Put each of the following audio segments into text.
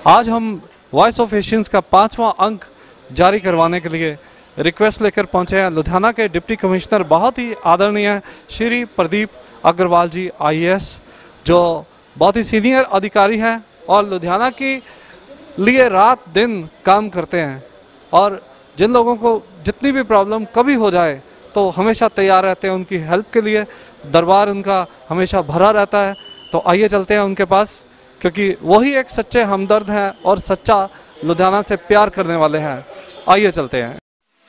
आज हम voice of Asians का 5वां अंक जारी करवाने के लिए रिक्वेस्ट लेकर पहुंचे हैं लुधियाना के डिप्टी कमिश्नर, बहुत ही आदरणीय श्री प्रदीप अग्रवाल जी IAS, जो बहुत ही सीनियर अधिकारी हैं और लुधियाना के लिए रात दिन काम करते हैं और जिन लोगों को जितनी भी प्रॉब्लम कभी हो जाए तो हमेशा तैयार रहते हैं उनकी हेल्प के लिए। दरबार उनका हमेशा भरा रहता है। तो आइए चलते हैं उनके पास, क्योंकि वही एक सच्चे हमदर्द हैं और सच्चा लुधियाना से प्यार करने वाले हैं। आइए चलते हैं।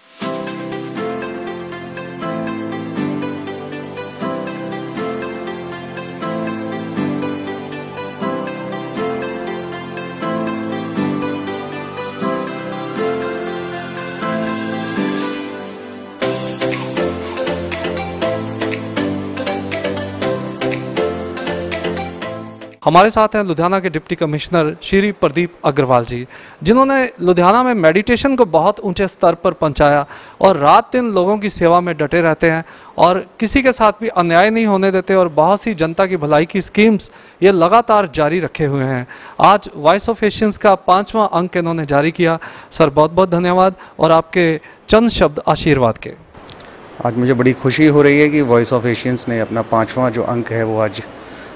हमारे साथ हैं लुधियाना के डिप्टी कमिश्नर श्री प्रदीप अग्रवाल जी, जिन्होंने लुधियाना में मेडिटेशन को बहुत ऊंचे स्तर पर पहुंचाया और रात दिन लोगों की सेवा में डटे रहते हैं और किसी के साथ भी अन्याय नहीं होने देते और बहुत सी जनता की भलाई की स्कीम्स ये लगातार जारी रखे हुए हैं। आज वॉइस ऑफ एशियंस का 5वां अंक इन्होंने जारी किया। सर बहुत बहुत धन्यवाद और आपके चंद शब्द आशीर्वाद के। आज मुझे बड़ी खुशी हो रही है कि वॉइस ऑफ एशियंस ने अपना 5वां जो अंक है वो आज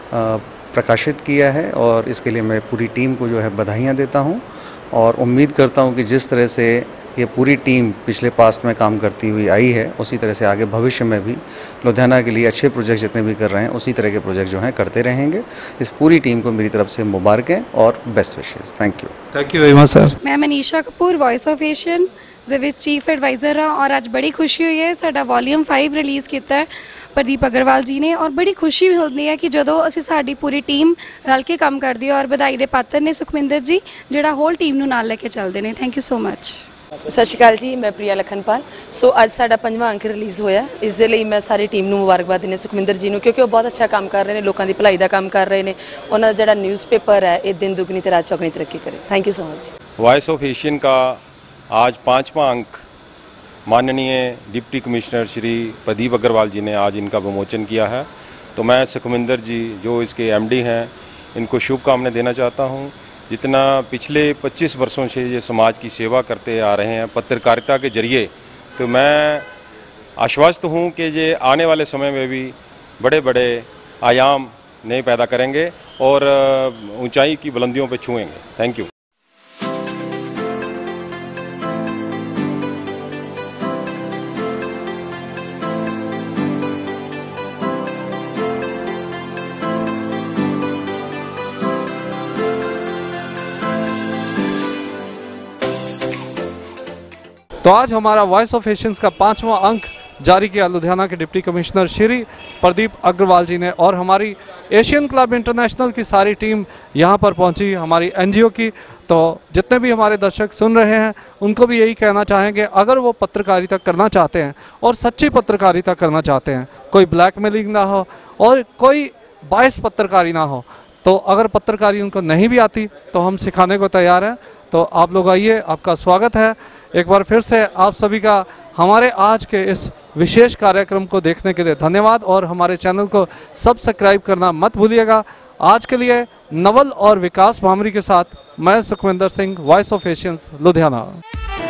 प्रकाशित किया है और इसके लिए मैं पूरी टीम को जो है बधाइयाँ देता हूँ और उम्मीद करता हूँ कि जिस तरह से ये पूरी टीम पिछले पास्ट में काम करती हुई आई है उसी तरह से आगे भविष्य में भी लुधियाना के लिए अच्छे प्रोजेक्ट जितने भी कर रहे हैं उसी तरह के प्रोजेक्ट जो हैं करते रहेंगे। इस पूरी टीम को मेरी तरफ से मुबारकें और best wishes. Thank you very much sir. मैं Manisha Kapoor voice of Asian ਦੇ ਵਿੱਚ चीफ एडवाइज़र हाँ और ਅੱਜ बड़ी खुशी हुई है साडा वॉल्यूम 5 रिलीज़ किया है प्रदीप अग्रवाल जी ने और बड़ी खुशी होती है कि जो असी साडी पूरी टीम रल के काम करती है और बधाई के पात्र ने सुखमिंदर जी जोड़ा होल टीम नूं नाल लेके चलते हैं। Thank you so much. Sat Shri अकाल जी, मैं प्रिया लखनपाल। सो अज साडा 5वां अंक रिलीज़ होया, इस दे लई मैं सारी टीम नूं मुबारकबाद देने सुखमिंदर जी नूं, क्योंकि वो बहुत अच्छा काम कर रहे हैं, लोगों की भलाई का काम कर रहे हैं। उन्होंने जोड़ा न्यूज़पेपर है ये दिन दुगनी ते रात चौगनी तरक्की करे। Thank you so much. Voice of Asian का आज 5वां अंक माननीय डिप्टी कमिश्नर श्री प्रदीप अग्रवाल जी ने आज इनका विमोचन किया है। तो मैं सुखमिंदर जी जो इसके MD हैं इनको शुभकामनाएं देना चाहता हूं। जितना पिछले 25 वर्षों से ये समाज की सेवा करते आ रहे हैं पत्रकारिता के जरिए, तो मैं आश्वस्त हूं कि ये आने वाले समय में भी बड़े बड़े आयाम नए पैदा करेंगे और ऊंचाई की बुलंदियों पर छुएंगे। Thank you. तो आज हमारा वॉइस ऑफ एशियंस का 5वां अंक जारी किया लुधियाना के डिप्टी कमिश्नर श्री प्रदीप अग्रवाल जी ने और हमारी एशियन क्लब इंटरनेशनल की सारी टीम यहाँ पर पहुँची, हमारी NGO की। तो जितने भी हमारे दर्शक सुन रहे हैं उनको भी यही कहना चाहेंगे, अगर वो पत्रकारिता करना चाहते हैं और सच्ची पत्रकारिता करना चाहते हैं, कोई ब्लैकमेलिंग ना हो और कोई बायस पत्रकारी ना हो, तो अगर पत्रकारी उनको नहीं भी आती तो हम सिखाने को तैयार हैं। तो आप लोग आइए, आपका स्वागत है एक बार फिर से। आप सभी का हमारे आज के इस विशेष कार्यक्रम को देखने के लिए धन्यवाद और हमारे चैनल को सब्सक्राइब करना मत भूलिएगा। आज के लिए नवल और विकास भामरी के साथ मैं Sukhwinder Singh, voice of Asians Ludhiana.